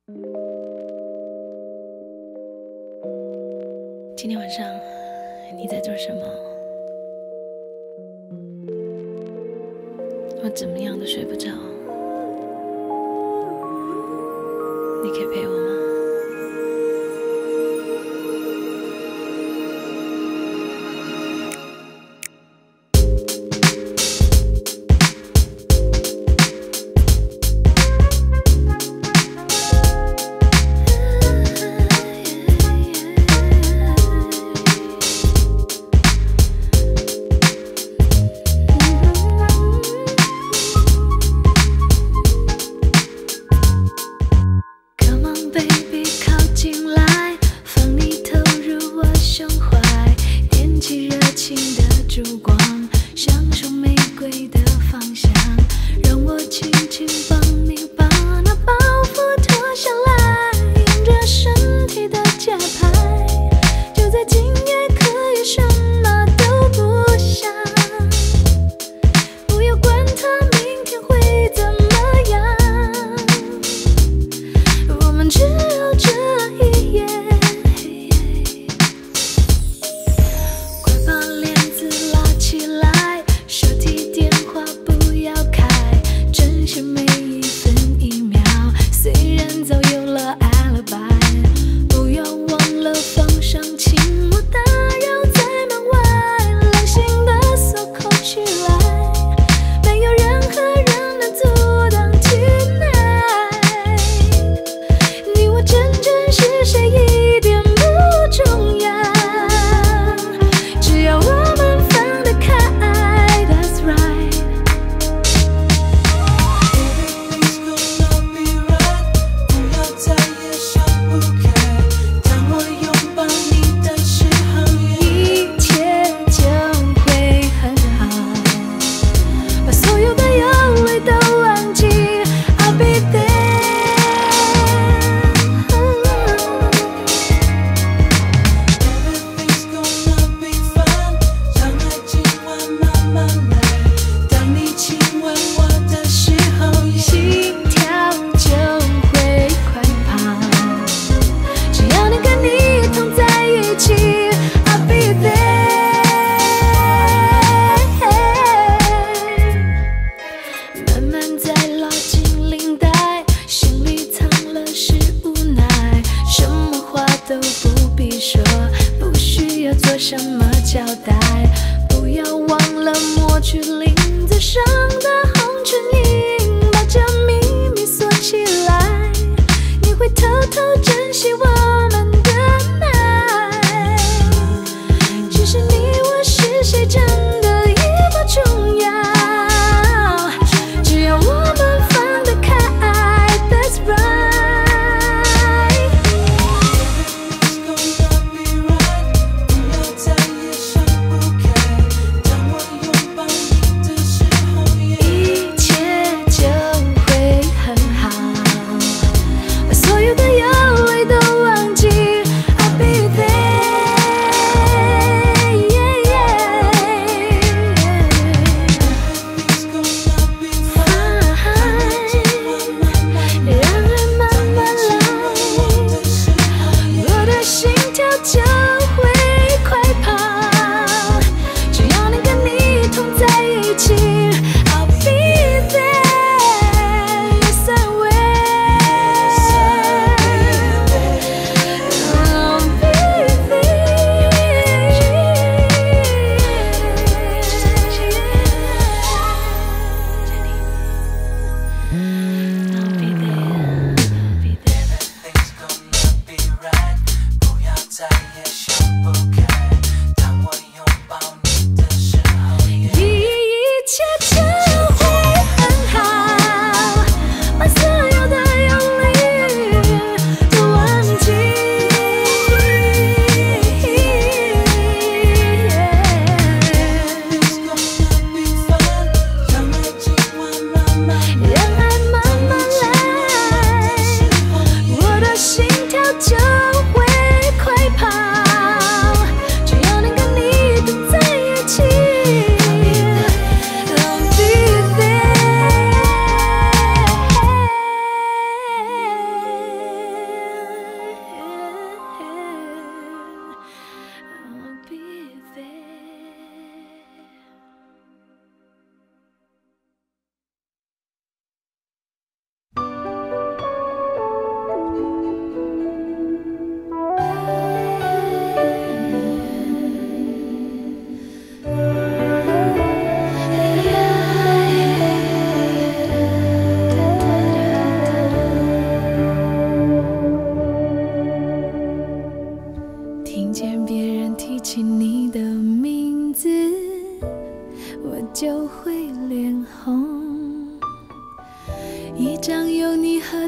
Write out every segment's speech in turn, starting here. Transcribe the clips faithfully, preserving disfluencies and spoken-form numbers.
今天晚上你在做什么？我怎么样都睡不着，你可以陪我吗？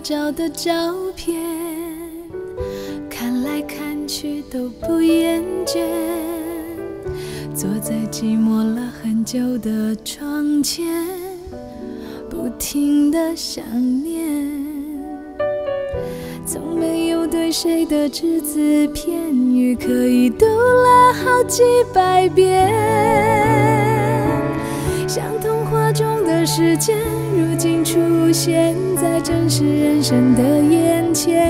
照的照片，看来看去都不厌倦。坐在寂寞了很久的窗前，不停地想念，从没有对谁的只字片语可以读了好几百遍。像童话中的世界，如今出现在真实人生的眼前。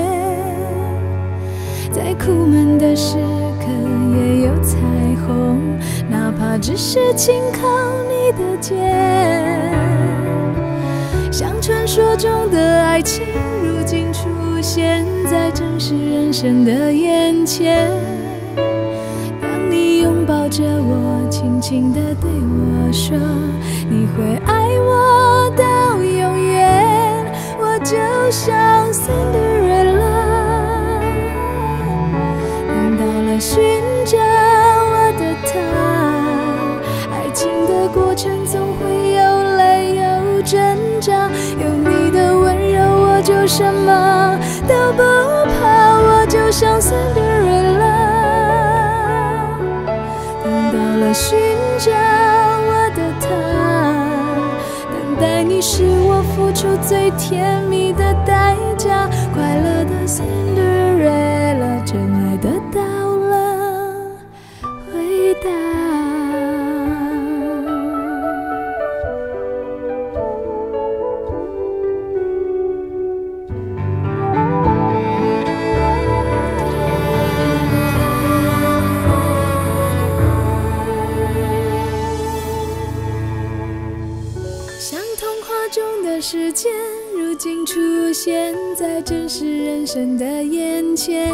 在苦闷的时刻也有彩虹，哪怕只是轻靠你的肩。像传说中的爱情，如今出现在真实人生的眼前。当你拥抱着我，轻轻地对我说你会爱我到永远，我就像 Cinderella， 等到了寻找我的他。爱情的过程总会有泪有挣扎，有你的温柔我就什么都不怕，我就像 Cinderella， 等到了寻找我的他。等待你是我付出最甜蜜的代价，快乐的 Cinderella， 真爱得到了回答。像童话中的世界，如今出现在真实人生的眼前。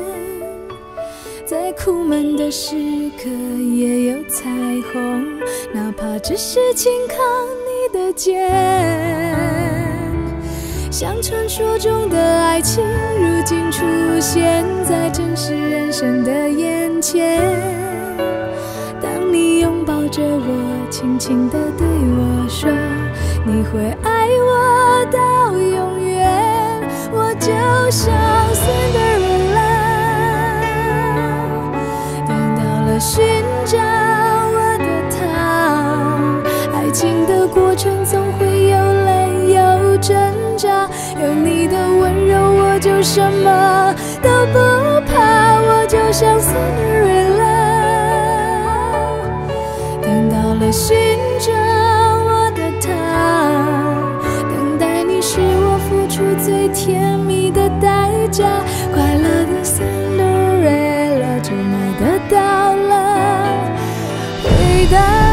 在苦闷的时刻也有彩虹，哪怕只是轻靠你的肩。像传说中的爱情，如今出现在真实人生的眼前。当你拥抱着我，轻轻地对我说你会爱我到永远，我就像 Cinderella， 等到了寻找我的他。爱情的过程总会有泪有挣扎，有你的温柔我就什么都不怕，我就像 Cinderella， 等到了寻找我的他。等待你是我付出最甜蜜的代价，快乐的 Cinderella， 真爱得到了回答。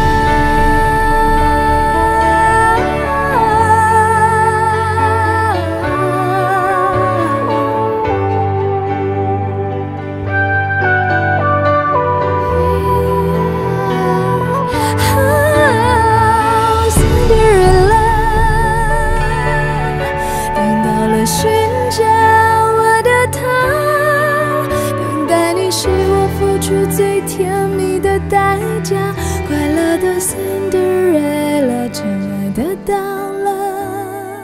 寻找我的他，等待你是我付出最甜蜜的代价，快乐的 Cinderella， 真爱得到了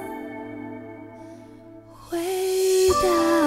回答。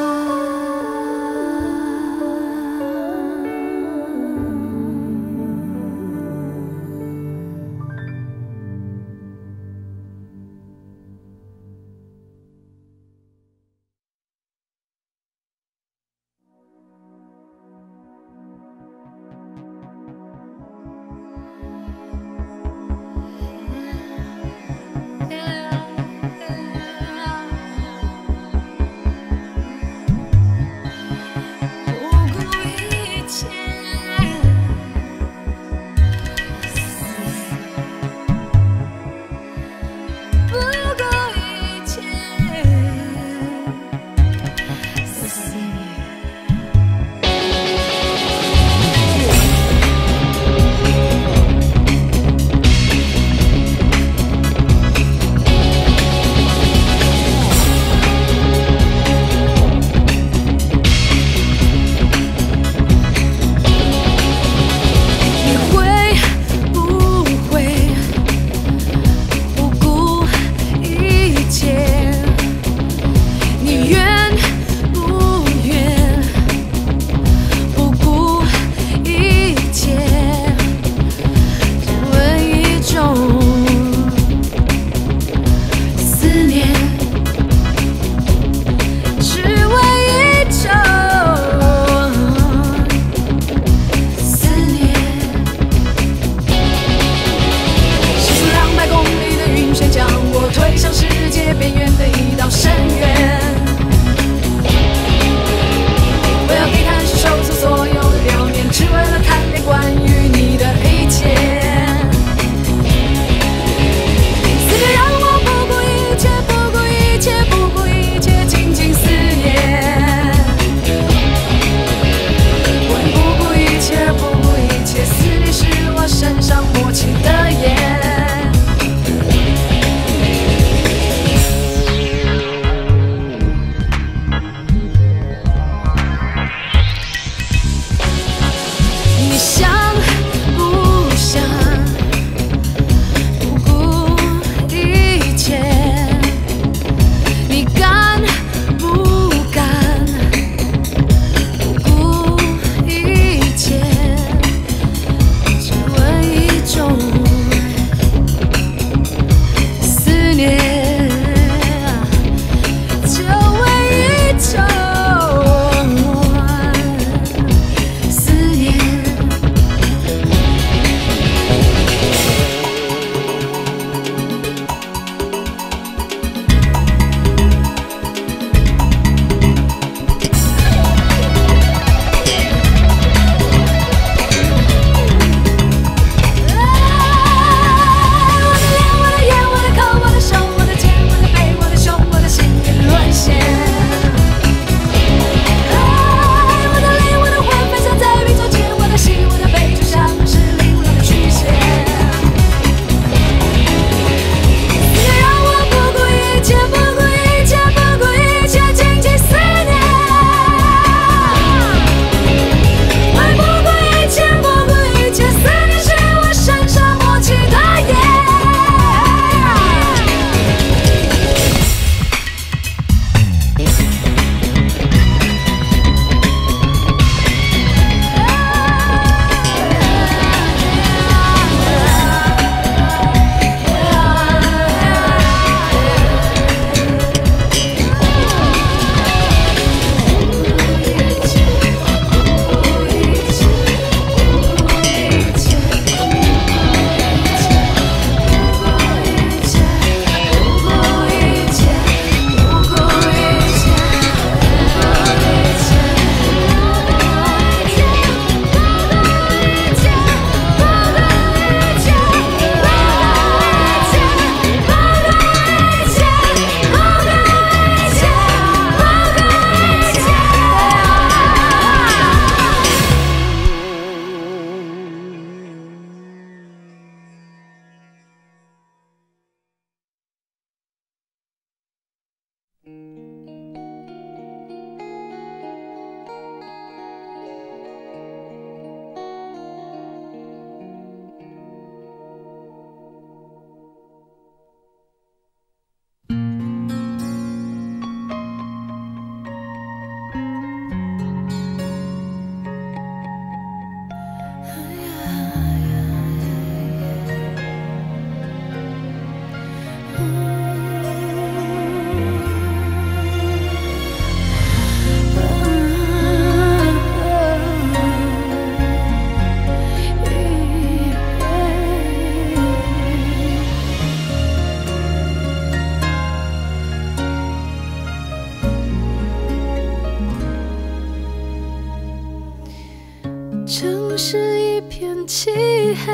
市一片漆黑，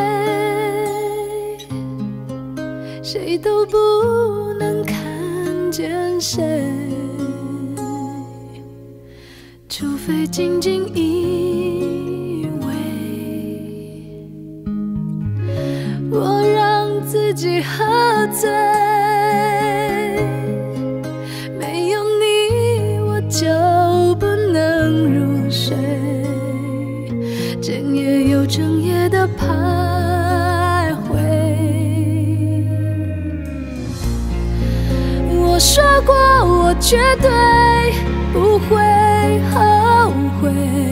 谁都不能看见谁，除非仅仅以为我让自己喝醉，没有你我就不能入睡，整夜又整夜的徘徊。我说过我绝对不会后悔，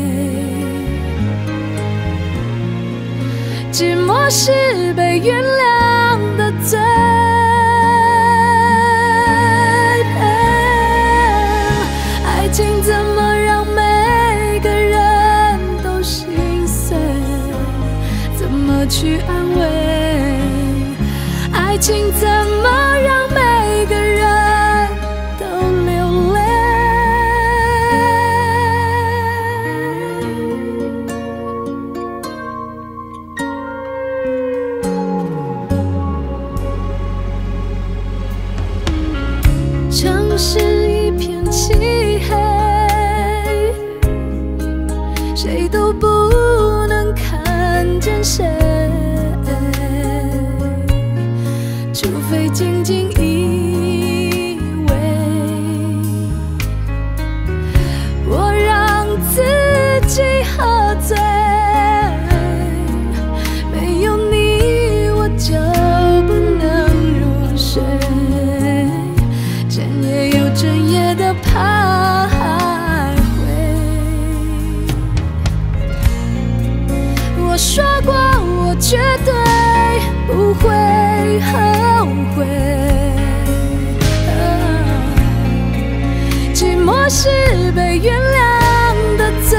寂寞是被原谅的罪。爱情怎么让每个人都心碎？怎么去安慰？爱情怎么让每个人都流泪？城市一片漆黑，谁都不能看见谁，除非仅仅以为我让自己喝醉，没有你我就不能入睡，整夜又整夜的徘徊。我说过我绝对不会后悔，寂寞是被原谅的罪。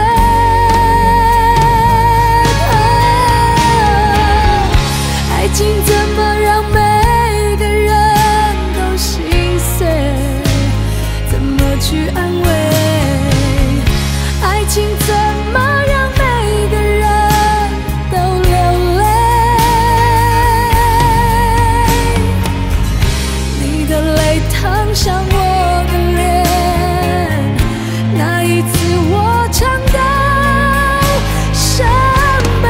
爱情怎么让每个人都心碎？怎么去安慰？爱情怎么让每个人都流泪？你的泪烫伤我的脸，那一次我尝到伤悲。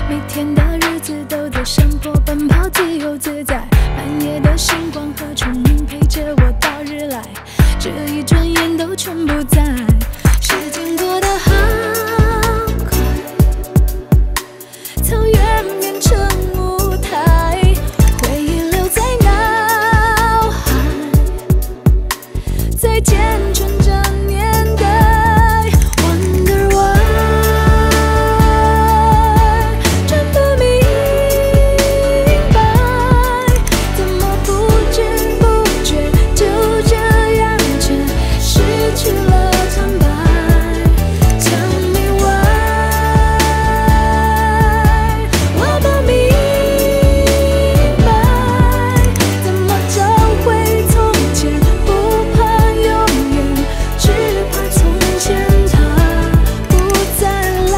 每天的日子都在山坡奔跑，自由自在。半夜的星光和虫鸣陪着我到日来，这一转眼都全不在。时间过得好快，草原变成舞台，回忆留在脑海，再见纯真年代。Wonder why， 真不明白，怎么不知不觉就这样却失去了坦白。Tell me why， 我不明白，怎么找回从前，不怕永远，只怕从前它不再来。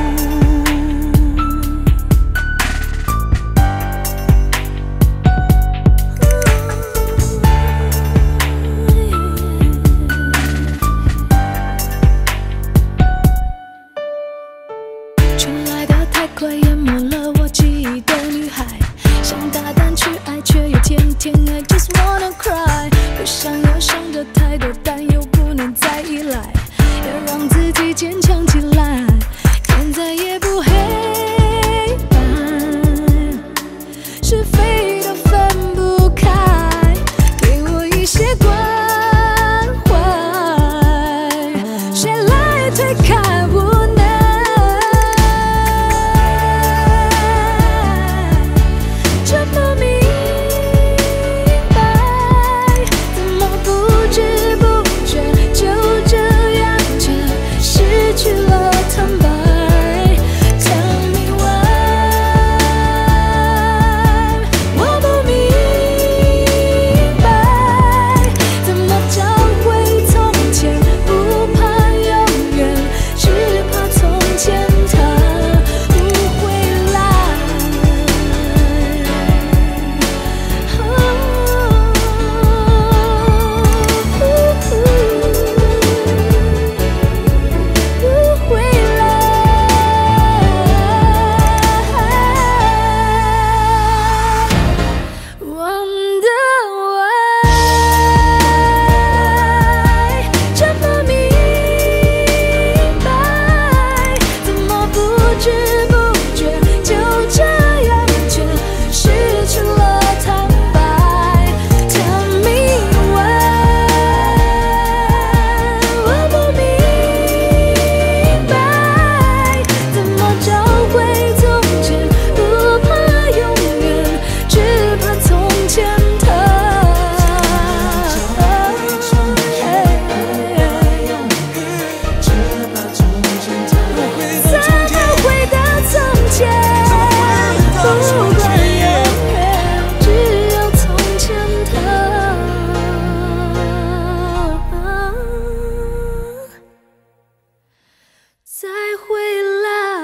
春来的太快，淹没了我记忆的女孩，想大胆去爱，却又天天爱 ，just wanna cry。不想要想着太多，但又不能再依赖，要让自己坚强起来。天再也不黑白，是非都分不开，给我一些关怀，谁来推开无奈？真不明白，怎么不知不觉就这样却失去了坦白。Tell me why， 我不明白，怎么找回从前，不怕永远，只怕从前它不会来。不会来。Wonder why， 真不明白，怎么不知不觉就这样却失去了坦白。Tell me why， 我不明白，怎么找回从前，不怕永远，只怕从前它再不回到从前，不管永远，只有从前它再回来。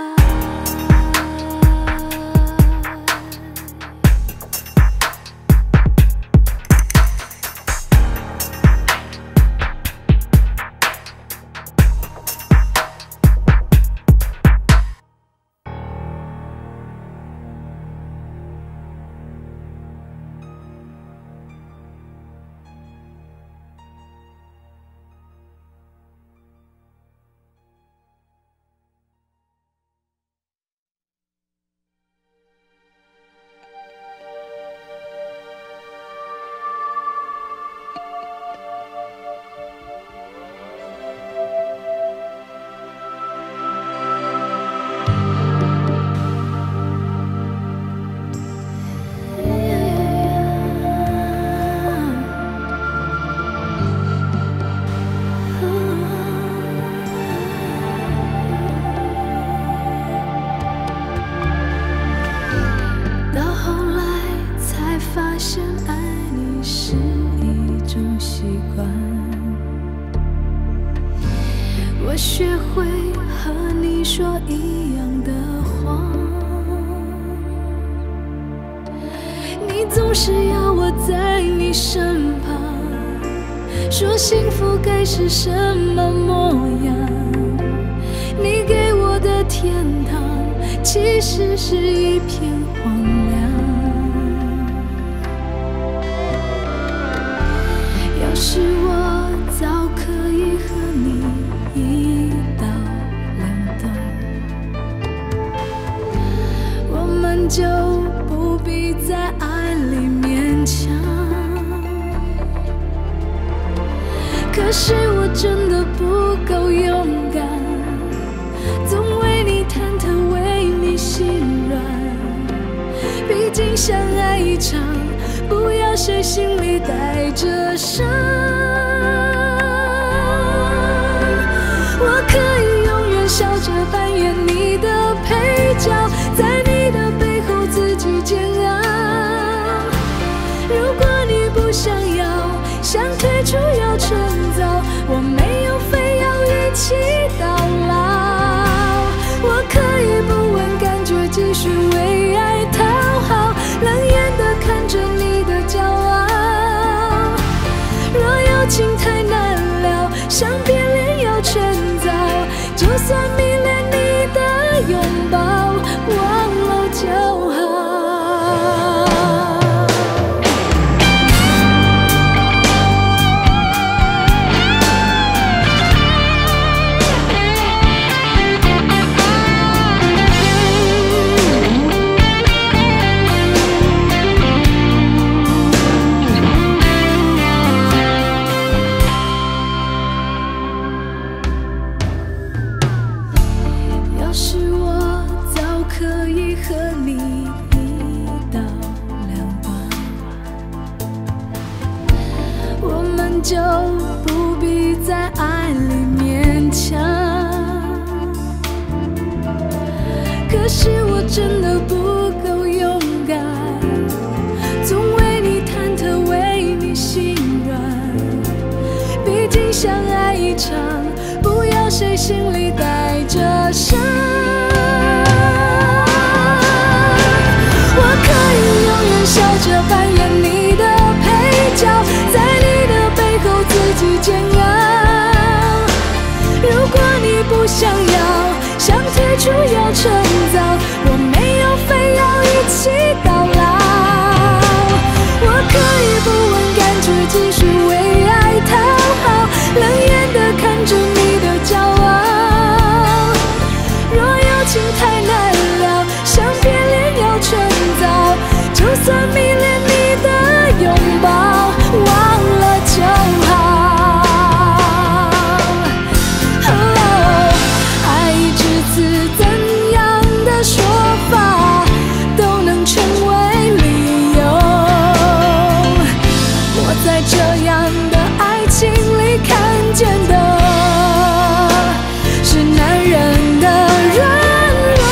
到后来才发现，爱你是一种习惯。我学会和你说一样的话，你总是要我在你身旁，说幸福该是什么模样。你给我的天堂， 其实是一片荒凉。要是我早可以和你一刀两断，我们就不必在爱里勉强。可是我真的不够勇敢，总为你忐忑，为你心软。毕竟相爱一场，不要谁心里带着伤。我可以永远笑着扮演你的配角，在你的背后自己煎熬。如果你不想要，想退出要趁早，我没有非要一起到老。我可以不问感觉，继续为爱讨好，冷眼地看着你的骄傲。若有情太难了，想别恋要趁早，就算迷恋你的拥抱，忘了就好。就不必在爱里勉强。可是我真的不够勇敢，总为你忐忑，为你心软。毕竟相爱一场，不要谁心里带着伤。我可以永远笑着扮演你的配角，在你的背后自己煎熬。如果你不想要，想退出要趁早，我没有非要一起到老。我可以不问感觉，继续为爱讨好，冷眼地看着你的骄傲。若有情太难了，想别恋要趁早，就算迷恋你的拥抱，忘了就好。哦，爱一至此，怎样的说法都能成为理由。我在这样的爱情里看见的是男人的软弱。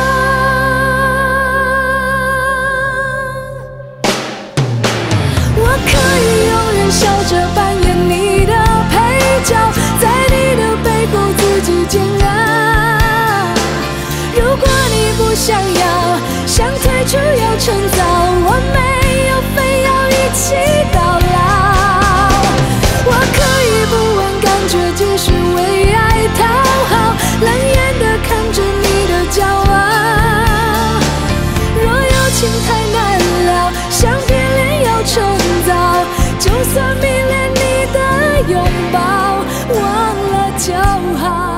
我可以永远笑着扮演你的配角，在你的背后自己煎熬。如果你不想要，想退出要趁早，我没有非要一起到老。我可以不问感觉，继续为爱讨好，冷眼地看着你的骄傲。若有情太难了，想别恋要趁早，就算迷恋你的拥抱，忘了就好。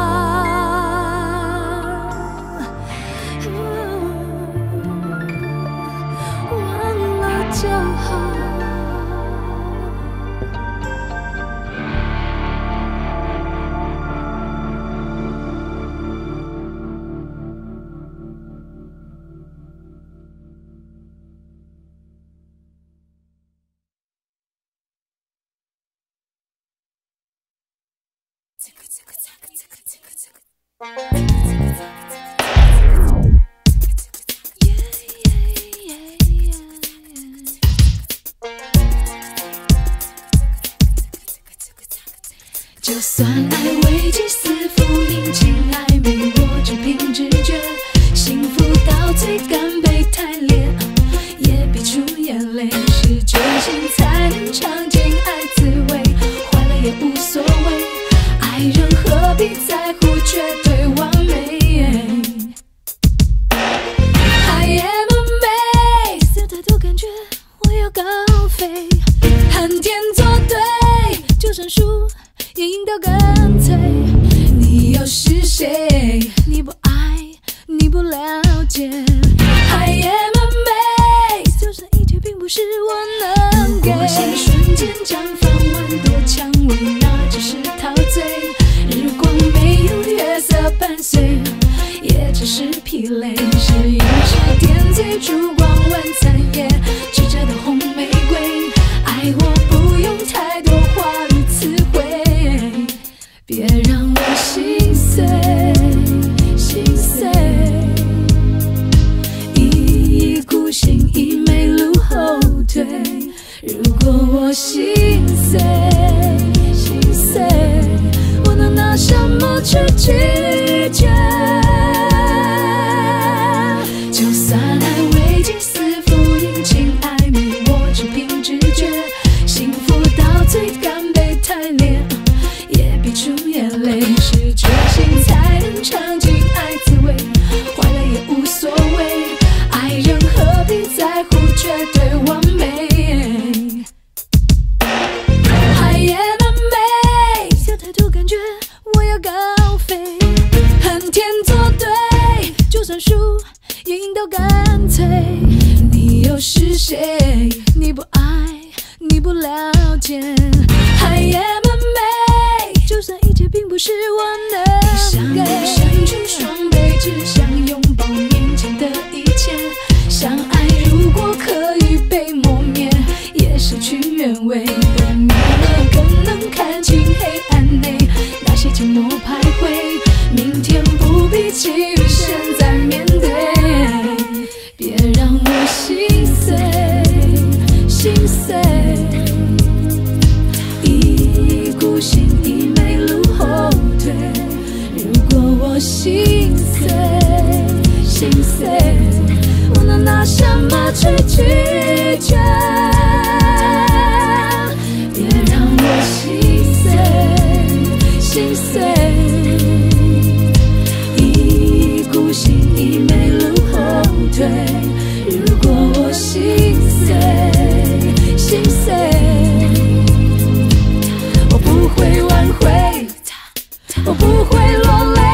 忘了就好。就算爱危机四伏，引起暧昧，我只凭直觉，幸福到最干杯太烈，也逼出眼泪，是真心才能尝尽爱滋味，坏了也无所谓，爱人何必在乎绝对完美。 解。I am amazed， 就算一切并不是我能给。我心瞬间绽放万朵蔷薇，那只是陶醉。日光没有月色伴随，也只是疲累。是因是点缀烛光晚餐夜，吃着的红玫瑰。爱我不用太多华丽词汇，别让我心碎，心碎。一意孤行，一没路后退。如果我心碎，心碎，我能拿什么去拒绝？就算爱未经思妇殷勤暧昧，我只凭直觉。幸福到最干杯太烈，也逼出眼泪。是决心才能尝尽爱滋味，坏了也无所谓。爱人何必在乎绝对完美？ I am amazed， 有太多感觉我要高飞，恨天作对，就算输赢都干脆。你又是谁？你不爱，你不了解。I am amazed， 就算一切并不是我能给。伸出双臂，只想拥抱面前的一切。相爱如果可以被磨灭，也失去原味。被灭了更能看清黑暗内那些寂寞徘徊。明天不必急于现在面对，别让我心碎，心碎。一意孤行，一没路后退。如果我心碎，心碎，我能拿什么去拒绝？别让我心碎，心碎。一意孤行，一没路后退。如果我心碎，心碎，我不会挽回，我不会落泪。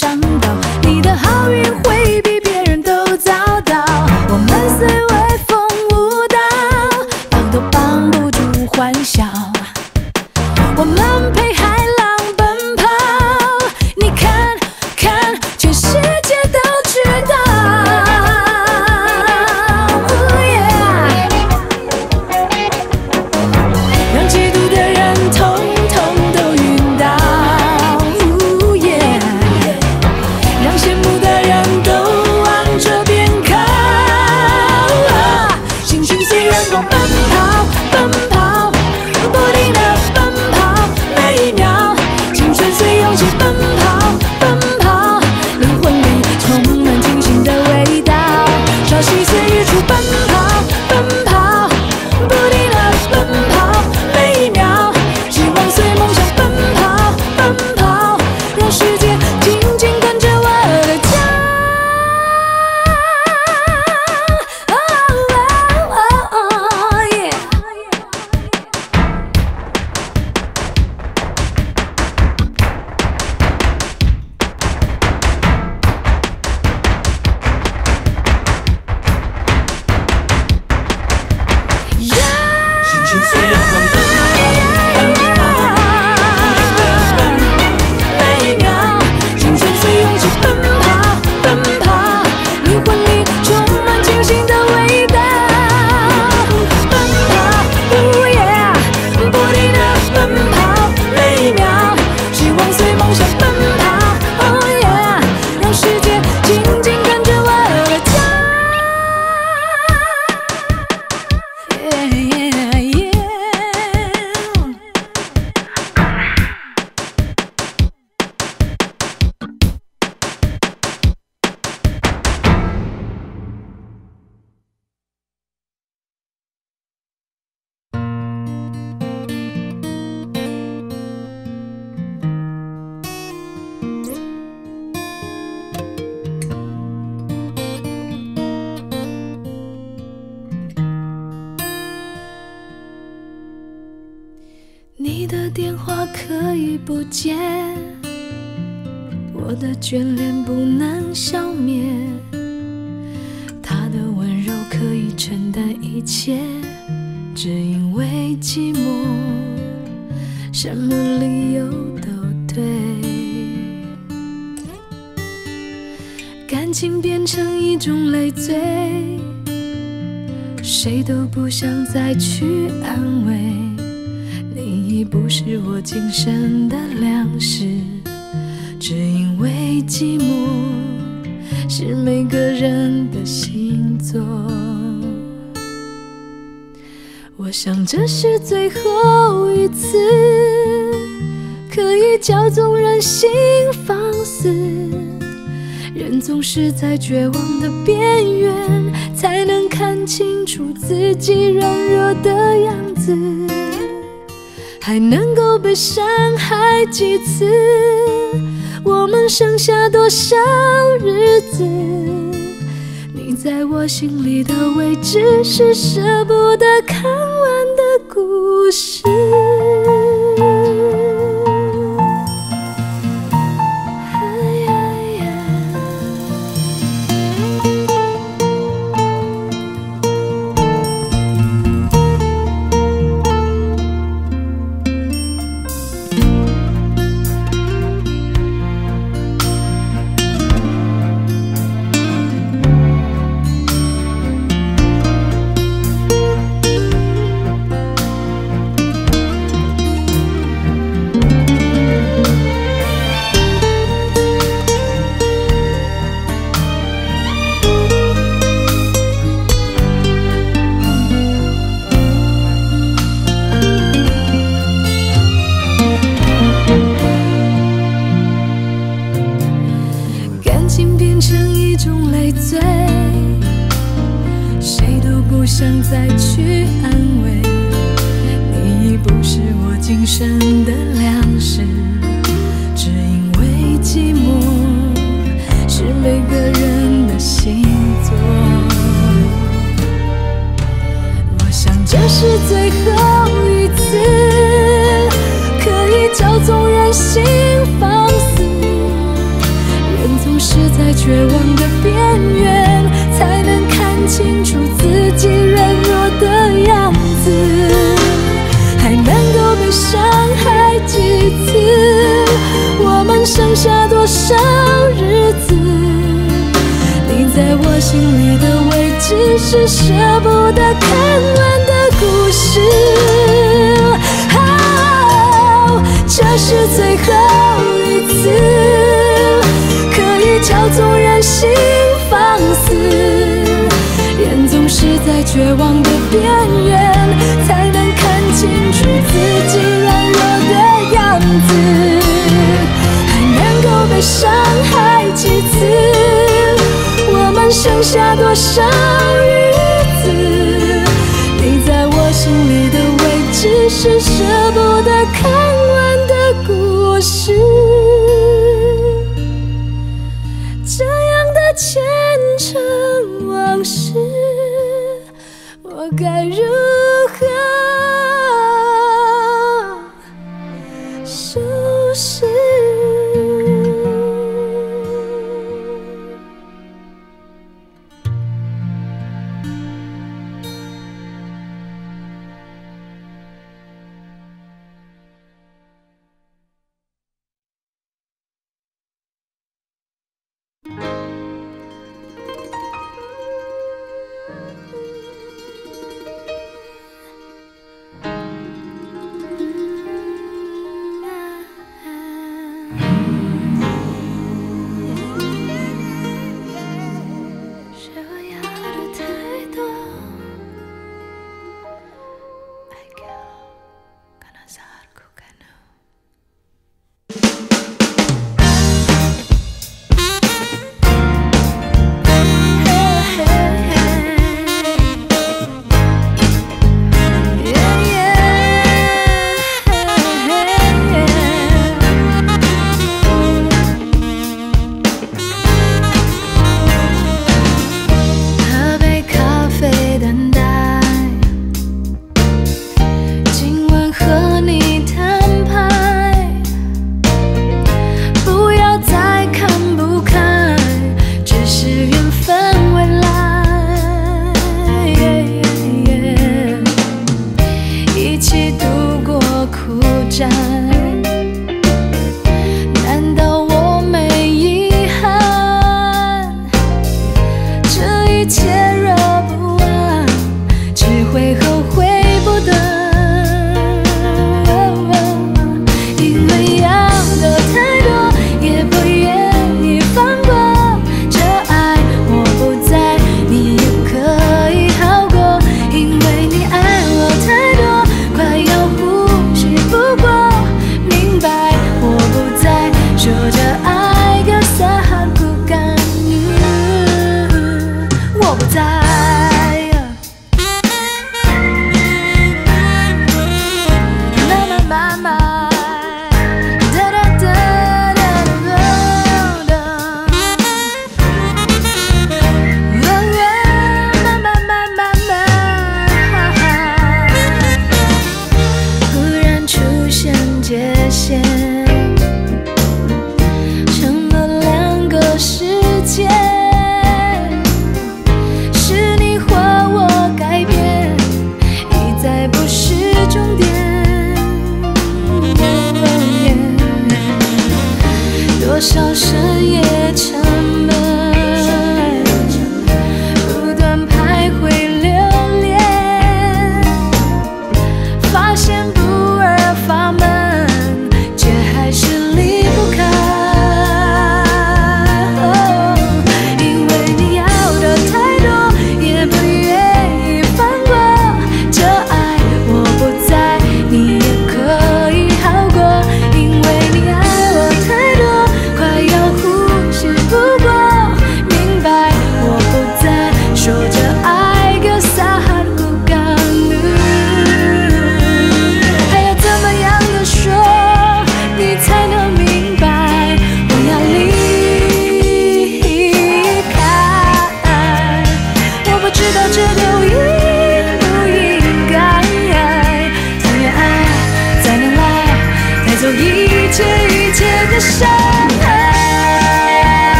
上道，你的好运会比别人都早到。我们虽微风舞蹈，帮都帮不住欢笑。我们陪海浪奔跑，你看看，全世界都知道。Oh yeah， 让嫉妒的人统统都晕倒。Oh yeah， 让羡慕的人都往这边靠。星星随阳光奔跑，奔跑，不停地奔跑，每一秒，青春随勇气奔跑，奔跑，灵魂里充满清醒的味道。朝夕随日出奔跑，奔跑，不停地奔跑，每一秒，希望随梦想奔跑，奔跑，让世界紧紧跟着我的脚。Oh, oh, oh, oh, yeah。 心情随阳光奔跑， 每一秒，青春随勇气奔跑，奔跑，灵魂里充满清醒的味道。奔跑，哦耶，不停地奔跑，每一秒，希望随梦想奔跑，哦耶，让世界紧紧跟着我的脚。Yeah, yeah, yeah。你的电话可以不接，我的眷恋不能消灭，他的温柔可以承担一切，只因为寂寞，什么理由都对。感情变成一种累赘，谁都不想再去安慰。你已不是我今生的粮食，只因为寂寞是每个人的星座。我想这是最后一次可以叫纵人心放肆，人总是在绝望的边缘才能看清楚自己软弱的样子，还能够被伤害几次？我们剩下多少日子？你在我心里的位置是舍不得看完的故事。想再去安慰你，已不是我今生的粮食，只因为寂寞是每个人的星座。我想这是最后一次可以叫纵人心放肆， 是在绝望的边缘，才能看清楚自己软弱的样子。还能够被伤害几次？我们剩下多少日子？你在我心里的位置，是舍不得看完的故事。哦，这是最后一次，可以叫纵任性放肆。人总是在绝望的边缘，才能看清楚自己软弱的样子。还能够被伤害几次？我们剩下多少日子？你在我心里的位置，是舍不得看完的故事。这样的虔诚往事，我该如